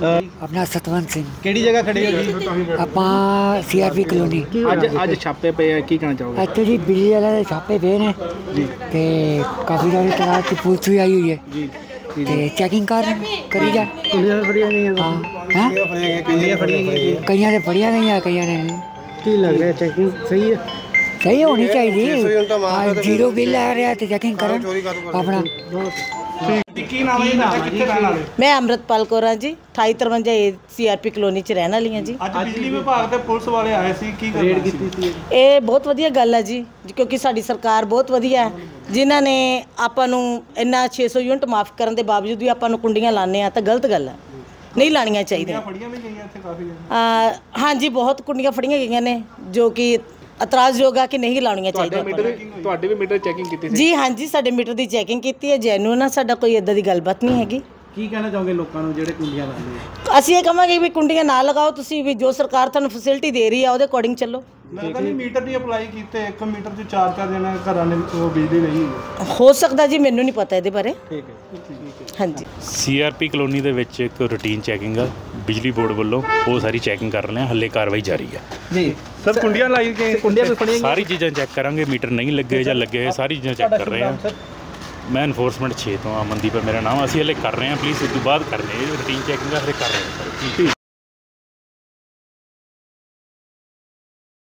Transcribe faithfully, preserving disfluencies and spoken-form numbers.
अपना सतवंत सिंह ਕਿਹੜੀ ਜਗ੍ਹਾ ਖੜੇ ਹੋ ਜੀ? ਆਪਾਂ ਸੀਆਰਪੀ ਕਲੋਨੀ ਅੱਜ ਅੱਜ ਛਾਪੇ ਪਏ ਆ, ਕੀ ਕਹਿਣਾ ਚਾਹੋਗੇ? ਇੱਥੇ ਜੀ ਬਿਜਲੀ ਵਾਲਿਆਂ ਦੇ ਛਾਪੇ ਪਏ ਨੇ ਜੀ ਤੇ ਕਾਫੀ ਸਾਰੀ ਤਰ੍ਹਾਂ ਦੀ ਪੁਲਿਸ ਵੀ ਆਈ ਹੋਈ ਹੈ ਜੀ ਤੇ ਚੈਕਿੰਗ ਕਰ ਕਰੀ ਜਾ ਕੁੰਡੀਆਂ ਫੜੀਆਂ ਗਈਆਂ? ਹਾਂ ਹੈਂ ਕੁੰਡੀਆਂ ਫੜੀਆਂ ਗਈਆਂ? ਕਈਆਂ ਦੇ ਫੜੀਆਂ ਗਈਆਂ ਕਈਆਂ ਨੇ ਨਹੀਂ। ਕੀ ਲੱਗ ਰਿਹਾ ਚੈਕਿੰਗ ਸਹੀ ਹੈ? ਸਹੀ ਹੋਣੀ ਚਾਹੀਦੀ। ਜ਼ੀਰੋ ਬਿੱਲ ਆ ਰਿਹਾ ਤੇ ਚੈਕਿੰਗ ਕਰਨ ਆਪਣਾ। ਕੀ ਨਾਮ ਹੈ ਜੀ? ਕਿੱਥੇ ਰਹਿਣ ਵਾਲੇ? ਮੈਂ ਅੰਮ੍ਰਿਤਪਾਲ ਕੌਰ ਹਾਂ ਜੀ, ਅਠਾਈ ਤਰਵੰਜਾ ਏ ਸੀਆਰਪੀ ਕਲੋਨੀ 'ਚ ਰਹਿਣ ਵਾਲੀ ਹਾਂ ਜੀ। ਅੱਜ ਬਿਜਲੀ ਵਿਭਾਗ ਦੇ ਪੁਲਿਸ ਵਾਲੇ ਆਏ ਸੀ, ਕੀ ਰੇਡ ਕੀਤੀ ਸੀ? ਇਹ ਬਹੁਤ ਵਧੀਆ ਗੱਲ ਹੈ ਜੀ, ਕਿਉਂਕਿ ਸਾਡੀ ਸਰਕਾਰ ਬਹੁਤ ਵਧੀਆ ਹੈ, ਜਿਨ੍ਹਾਂ ਨੇ ਆਪਾਂ ਨੂੰ ਇੰਨਾ ਛੇ ਸੌ ਯੂਨਿਟ ਮਾਫ ਕਰਨ ਦੇ ਬਾਵਜੂਦ ਵੀ ਆਪਾਂ ਨੂੰ ਕੁੰਡੀਆਂ ਲਾਉਂਦੇ ਆ ਤਾਂ ਗਲਤ ਗੱਲ ਹੈ, ਨਹੀਂ ਲਾਉਣੀਆਂ ਚਾਹੀਦੀਆਂ। ਫੜੀਆਂ ਵੀ ਗਈਆਂ ਇੱਥੇ ਕਾਫੀ? ਹਾਂਜੀ, ਬਹੁਤ ਕੁੰਡੀਆਂ ਫੜੀਆਂ ਗਈਆਂ ਨੇ ਜੋ ਕਿ ਇਤਰਾਜ਼ਯੋਗ ਆ ਕਿ ਨਹੀਂ ਲਾਉਣੀਆਂ ਚਾਹੀਦੀਆਂ। ਤੁਹਾਡੇ ਵੀ ਮੀਟਰ ਚੈਕਿੰਗ ਕੀਤੀ ਸੀ? ਜੀ ਹਾਂਜੀ, ਸਾਡੇ ਮੀਟਰ ਦੀ ਚੈਕਿੰਗ ਕੀਤੀ ਹੈ, ਜੈਨੂਨ ਆ, ਸਾਡਾ ਕੋਈ ਇੱਦਾਂ ਦੀ ਗੱਲਬਾਤ ਨਹੀਂ ਹੈਗੀ। ਕੀ ਕਹਿਣਾ ਚਾਹੋਗੇ ਲੋਕਾਂ ਨੂੰ ਜਿਹੜੇ ਕੁੰਡੀਆਂ ਲਾਉਂਦੇ? ਅਸੀਂ ਇਹ ਕਹਾਂਗੇ ਵੀ ਕੁੰਡੀਆਂ ਨਾ ਲਗਾਓ, ਤੁਸੀਂ ਵੀ ਜੋ ਸਰਕਾਰ ਤੁਹਾਨੂੰ ਫੈਸਿਲਿਟੀ ਦੇ ਰਹੀ ਆ ਉਹਦੇ ਅਕੋਰਡਿੰਗ ਚੱਲੋ। ਮੈਂ ਕਹਿੰਦਾ ਨਹੀਂ ਮੀਟਰ ਨਹੀਂ ਅਪਲਾਈ ਕੀਤੇ, ਇੱਕ ਮੀਟਰ 'ਚ ਚਾਰ ਚਾਰ ਜਣੇ ਘਰਾਂ ਨੇ ਉਹ ਬਿਜਲੀ ਨਹੀਂ ਹੋਈ। ਹੋ ਸਕਦਾ ਜੀ, ਮੈਨੂੰ ਨਹੀਂ ਪਤਾ ਇਹਦੇ ਬਾਰੇ। ਠੀਕ ਹੈ ਠੀਕ ਹੈ। ਹਾਂਜੀ, ਸੀਆਰਪੀ ਕਲੋਨੀ ਦੇ ਵਿੱਚ ਇੱਕ ਰੂਟੀਨ ਚੈਕਿੰਗ ਆ ਬਿਜਲੀ ਬੋਰਡ ਵੱਲੋਂ, ਉਹ ਸਾਰੀ ਚੈਕਿੰਗ ਕਰ ਰਹੇ ਹਾਂ, ਹੱਲੇ ਕਾਰਵਾਈ ਜਾਰੀ ਹੈ ਜੀ। ਸਰ ਕੁੰਡੀਆਂ ਲਾਈ ਗਏ, ਕੁੰਡੀਆਂ ਵੀ ਫੜੀਆਂ? ਸਾਰੀ ਚੀਜ਼ਾਂ ਚੈੱਕ ਕਰਾਂਗੇ, ਮੀਟਰ ਨਹੀਂ ਲੱਗੇ ਜਾਂ ਲੱਗੇ ਹੋਏ ਸਾਰੀ ਚੀਜ਼ਾਂ ਚੈੱਕ ਕਰ ਰਹੇ ਹਾਂ। ਮੈਂ ਇਨਫੋਰਸਮੈਂਟ ਛੇ ਤੋਂ ਅਮਨਦੀਪ ਹੈ ਮੇਰਾ ਨਾਮ। ਅਸੀਂ ਹਲੇ ਕਰ ਰਹੇ ਹਾਂ, ਪਲੀਜ਼ ਉਸ ਤੋਂ ਬਾਅਦ ਕਰ ਰਹੇ ਹਾਂ, ਰੂਟੀਨ ਚੈਕਿੰਗ ਹਲੇ ਕਰ ਰਹੇ ਹਾਂ।